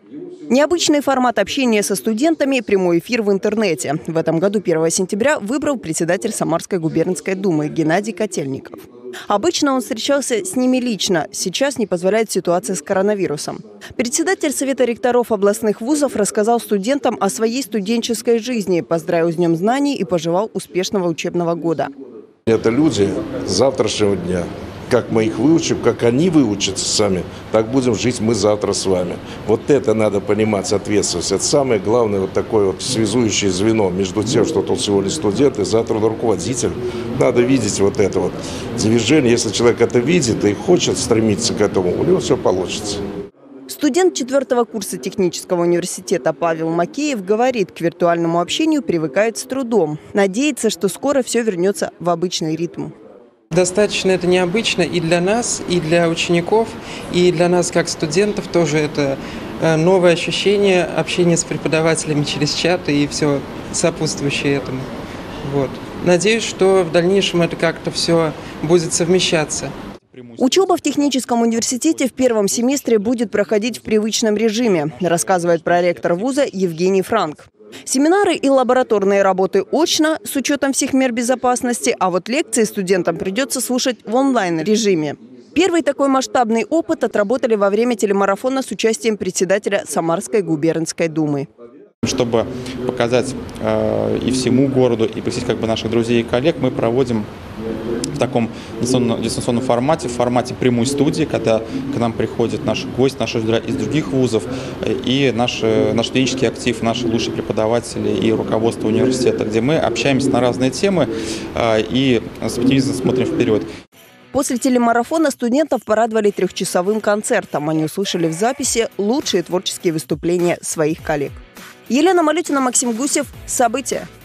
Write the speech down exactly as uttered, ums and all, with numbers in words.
Необычный формат общения со студентами – прямой эфир в интернете. В этом году первого сентября выбрал председатель Самарской губернской думы Геннадий Котельников. Обычно он встречался с ними лично, сейчас не позволяет ситуация с коронавирусом. Председатель Совета ректоров областных вузов рассказал студентам о своей студенческой жизни, поздравил с Днем знаний и пожелал успешного учебного года. Это люди завтрашнего дня. Как мы их выучим, как они выучатся сами, так будем жить мы завтра с вами. Вот это надо понимать, ответственность. Это самое главное вот такое вот связующее звено между тем, что тут всего лишь студент и завтра руководитель. Надо видеть вот это вот движение. Если человек это видит и хочет стремиться к этому, у него все получится. Студент четвертого курса технического университета Павел Макеев говорит, к виртуальному общению привыкает с трудом. Надеется, что скоро все вернется в обычный ритм. Достаточно это необычно и для нас, и для учеников, и для нас как студентов тоже это новое ощущение общения с преподавателями через чат и все сопутствующее этому. Вот. Надеюсь, что в дальнейшем это как-то все будет совмещаться. Учеба в техническом университете в первом семестре будет проходить в привычном режиме, рассказывает проректор вуза Евгений Франк. Семинары и лабораторные работы очно, с учетом всех мер безопасности, а вот лекции студентам придется слушать в онлайн-режиме. Первый такой масштабный опыт отработали во время телемарафона с участием председателя Самарской губернской думы. Чтобы показать э, и всему городу, и посетить как бы наших друзей и коллег, мы проводим в таком дистанционном, дистанционном формате, в формате прямой студии, когда к нам приходят наши гости, наши друзья из других вузов, и наши, наш студенческий актив, наши лучшие преподаватели и руководство университета, где мы общаемся на разные темы э, и с оптимизмом смотрим вперед. После телемарафона студентов порадовали трехчасовым концертом. Они услышали в записи лучшие творческие выступления своих коллег. Елена Малютина, Максим Гусев. События.